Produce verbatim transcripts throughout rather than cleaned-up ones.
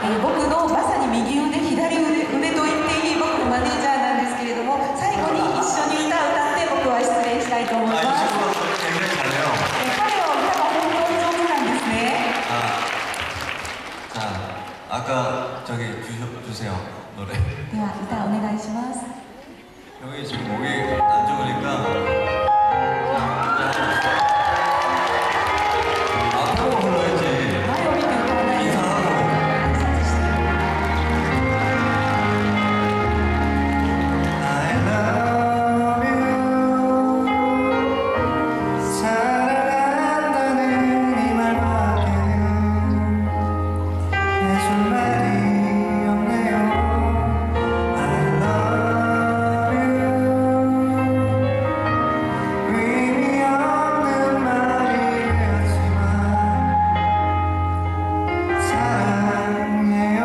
えー、僕のまさに右腕左腕、腕と言っていい僕のマネージャーなんですけれども、最後に一緒に歌を歌って僕は失礼したいと思います。 あ、一緒に굉장히 잘해요. 彼は歌が本当に上手なんですね。 아, 자, 아까 저기 주셔, 주세요 노래. では歌お願いします。 형이 지금 목이 안 좋으니까 앞으로 불러야지. 前を見て歌わないと 인사하고. 挨拶して。 I love you. 사랑한다는 이 말밖에 해줄 말이 없네요. I love you. 의미 없는 말이었지만 사랑해요.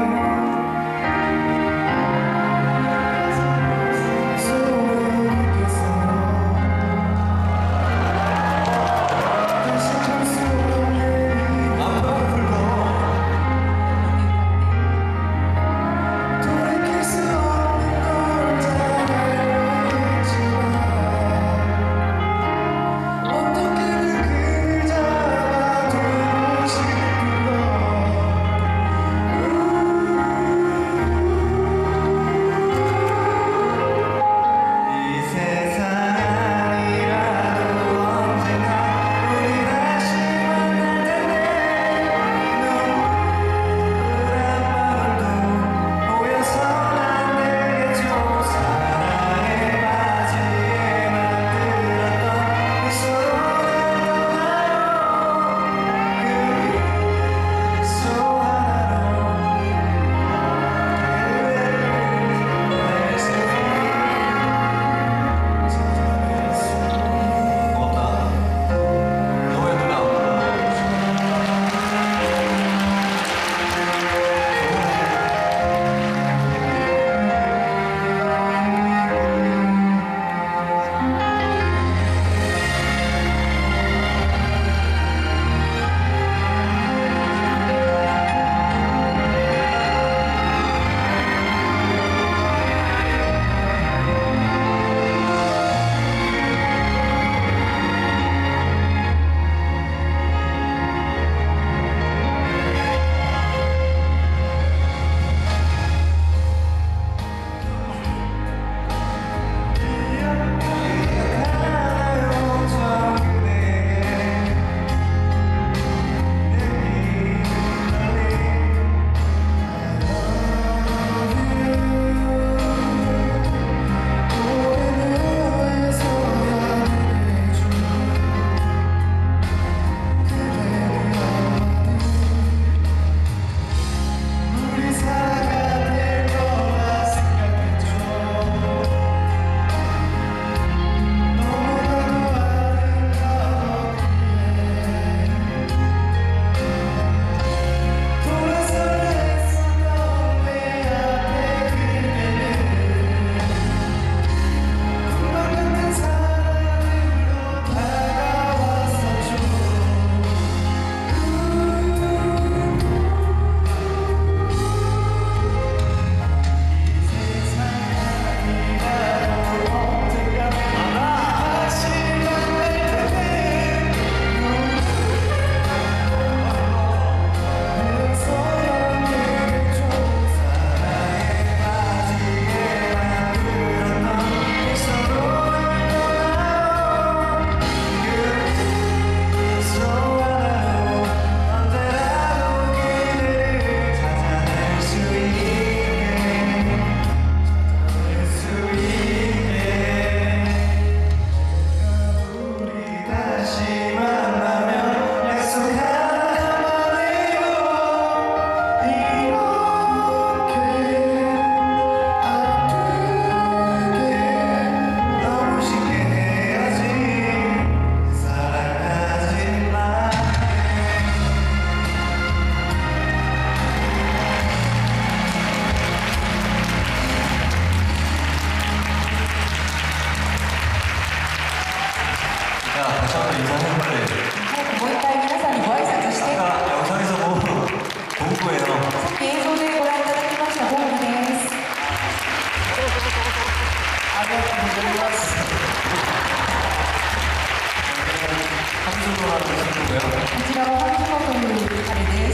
영상에서 뭐 공부예요. 함수도라는 친구고요. こちらはハルトという彼です。